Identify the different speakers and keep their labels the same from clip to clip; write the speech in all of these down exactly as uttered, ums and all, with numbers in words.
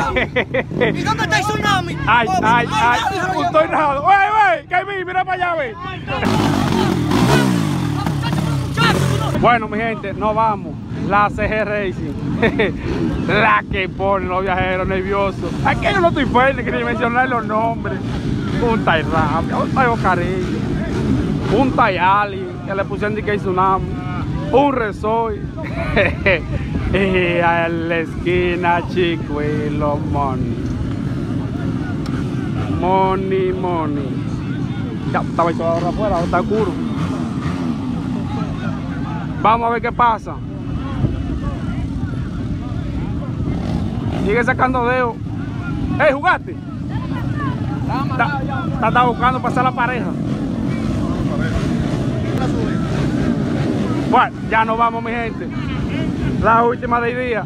Speaker 1: ¿Y dónde está el tsunami?
Speaker 2: Ay, ay, ay, estoy rajado. Wey, wey, Kevin, mira para allá, wey. Bueno, mi gente, nos vamos. La C G Racing. La que pone los viajeros nerviosos. Aquí yo no estoy fuerte, que ni mencionar los nombres. Un Tai Rabia, un Tai Ocarillo, un Tai Ali, que le pusieron de que hay tsunami. Un Resoy. Y a la esquina Chicuelo Money. Money, money. Ya, estaba hecho ahora afuera, ahora está oscuro. Vamos a ver qué pasa. Sigue sacando dedos. ¡Ey, jugaste! Está, está buscando pasar la pareja. Bueno, ya nos vamos, mi gente. La última del día.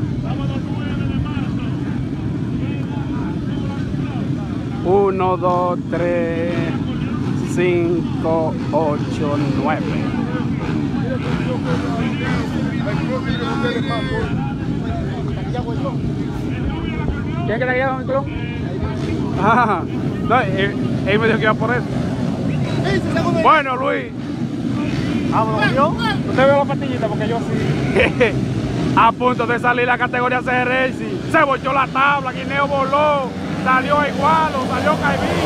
Speaker 2: Uno, dos, tres, cinco, ocho, nueve. ¿Quién que te guía con el clon? Ah, no, él, él me dijo que iba por eso. Bueno, Luis. Vámonos, ¿yo? Usted ve la pastillita porque yo sí. A punto de salir la categoría C G Racing. Se volteó la tabla, Guineo voló. Salió Igualo, salió Caimín.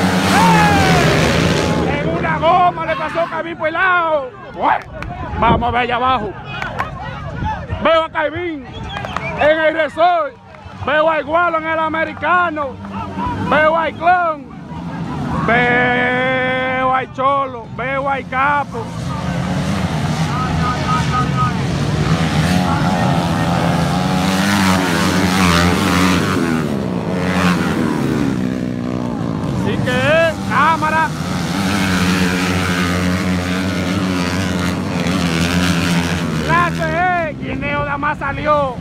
Speaker 2: ¡Eh! En una goma le pasó Caimín por el lado. Bueno, vamos a ver allá abajo. Veo a Caimín en el resort. Veo a Igualo en el americano. Veo a Clon. Veo a Cholo. Veo a Capo. Así que, cámara. La C E, Guineo nada más salió.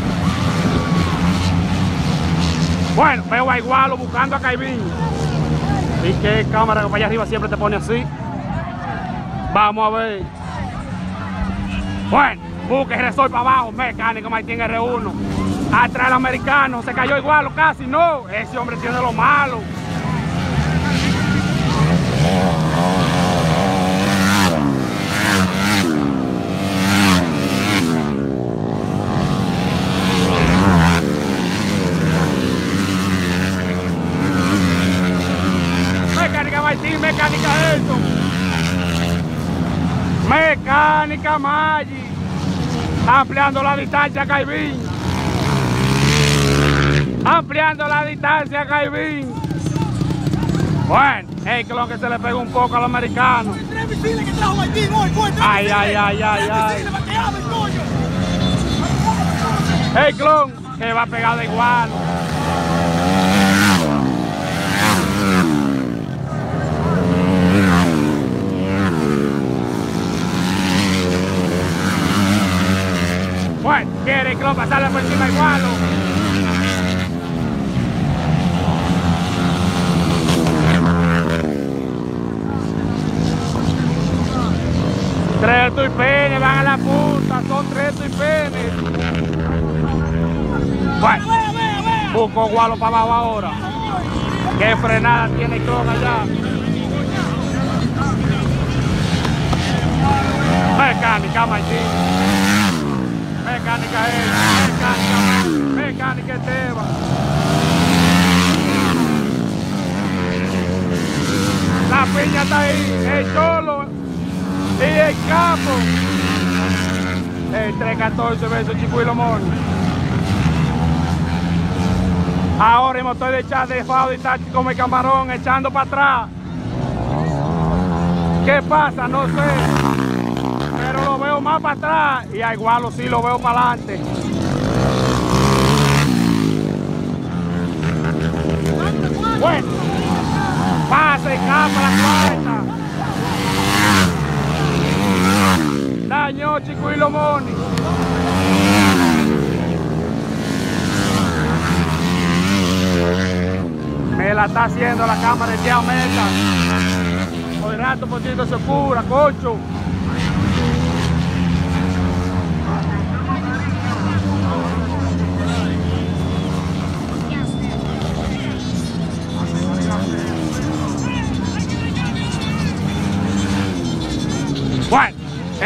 Speaker 2: Bueno, veo a Igualo buscando a Caimín. Y que cámara que para allá arriba siempre te pone así. Vamos a ver. Bueno, busque Resort para abajo, Mecánico Martín R uno. Atrás el americano, se cayó Igualo casi, no. Ese hombre tiene lo malo. Mecánica Martín, Mecánica Elton. Mecánica Maggi. Ampliando la distancia a Caimín. Ampliando la distancia a Caimín. Bueno, es que lo que se le pegó un poco al americano. Ay, ay, ay, ay, ay. El clon que va pegado igual. Bueno, quiere el clon pasarle por encima igual. Tres tuipenes van a la punta, son tres tuipenes. Bueno, busco Gualo para abajo ahora. Qué frenada tiene el clon allá. Mecánica Martín. Mecánica él. Mecánica, mecánica Esteban. La piña está ahí, el Cholo. Y el Capo, el tres catorce versus Chicuelo Money. Ahora mismo estoy de echar de fado y táctico como el camarón, echando para atrás. ¿Qué pasa? No sé. Pero lo veo más para atrás y a Igualo sí lo veo para adelante. Bueno, pasa y capa la cuarta. Dañó Chicuelo Money. Me la está haciendo la cámara de Tía Meta. Por el rato por ciento se cura, cocho.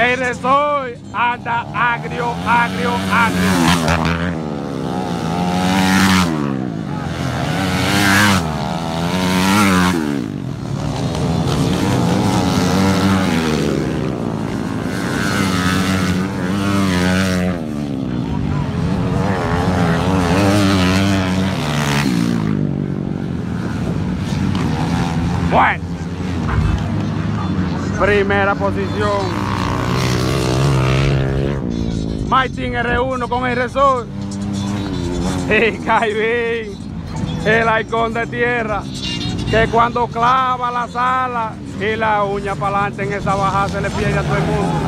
Speaker 2: El resort anda agrio, agrio, agrio. Bueno, primera posición. Martin R uno con el resort. Y Caibín, el halcón de tierra, que cuando clava las alas y la uña para adelante en esa bajada se le pierde a todo el mundo.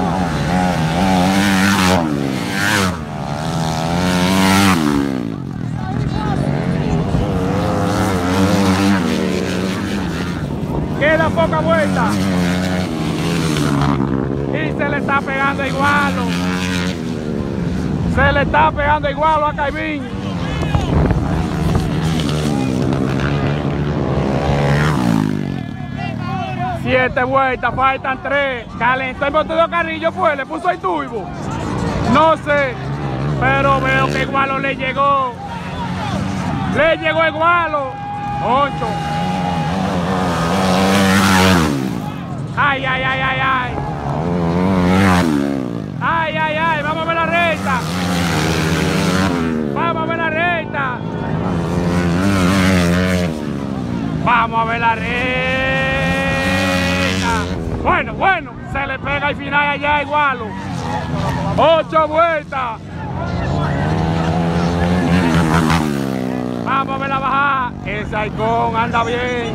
Speaker 2: Queda poca vuelta y se le está pegando igualo. Se le está pegando igualo a Caibín. Siete vueltas, faltan tres. Calentó el motor de Carrillo, fue, le puso el turbo. No sé, pero veo que igualo le llegó. Le llegó igualo. Ocho. Ay, ay, ay, ay, ay. Ay, ay, ay, vamos a ver la recta. Vamos a ver la recta. Vamos a ver la recta. Bueno, bueno, se le pega al final allá igualo. Ocho vueltas. Vamos a ver la bajada. Ese halcón anda bien.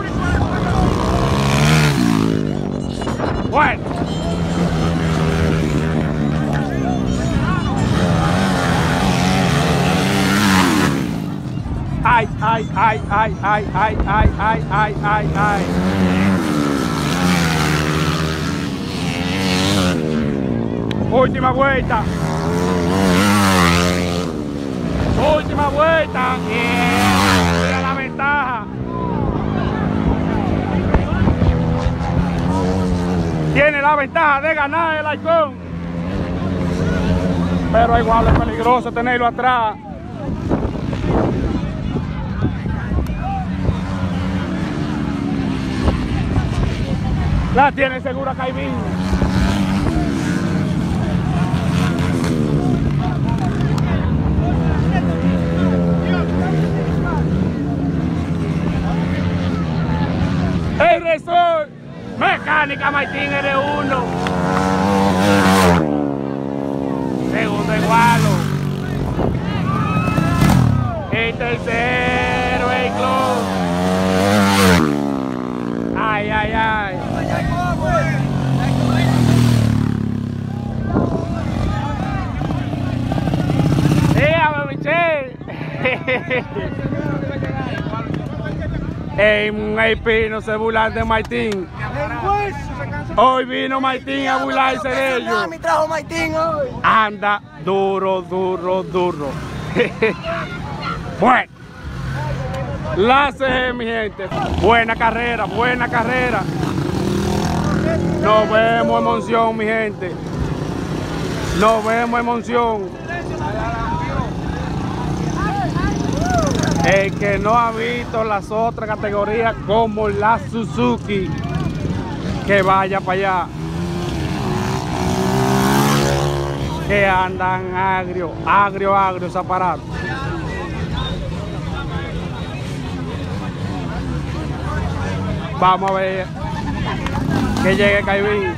Speaker 2: Bueno. Ay, ay, ay, ay, ay, ay, ay, ay, ay, ay, ay. Última vuelta. Última vuelta. Yeah. Mira la ventaja. Tiene la ventaja de ganar el halcón. Pero igual es peligroso tenerlo atrás. La tiene segura Caibín. El resort Mecánica Martin R uno. Segundo igualo. El tercero el club. Ay, ay, ay. En el pino se burlan de Martín. Hoy vino Martín a burlarse de ellos.
Speaker 1: Me trajo Martín hoy.
Speaker 2: Anda duro, duro, duro. Bueno, la C G, mi gente. Buena carrera, buena carrera. Nos vemos en Monción, mi gente. Nos vemos en Monción. El que no ha visto las otras categorías como la Suzuki, que vaya para allá. Que andan agrio, agrio, agrio ese aparato. Vamos a ver que llegue Caibín.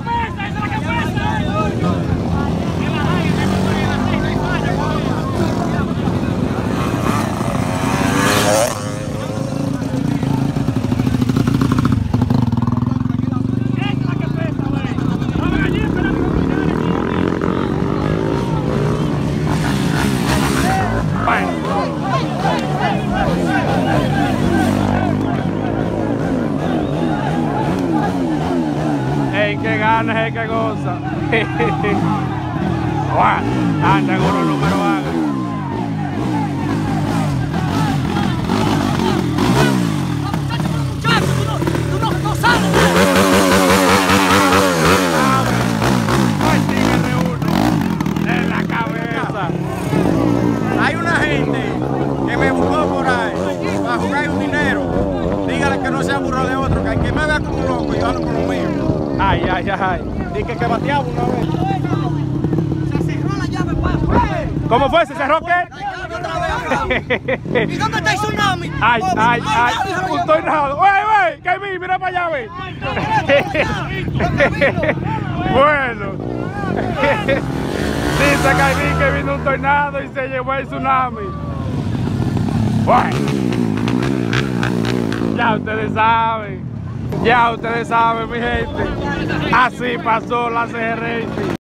Speaker 2: El que gana es el que goza. Anda con los números agrios. Martín ay, ay.
Speaker 3: Dije que bateaba una vez.
Speaker 1: Se cerró la llave, papo.
Speaker 2: ¿Cómo fue? ¿Se cerró qué?
Speaker 1: La llave otra vez. ¿Y dónde está el tsunami?
Speaker 2: Ay, ay, ay, un tornado. ¡Wey, wey! ¡Kevin, mira para allá, ve! Bueno. Dice Kevin que vino un tornado y se llevó el tsunami. Bueno. Ya ustedes saben. Ya ustedes saben, mi gente. Así pasó la C G Racing.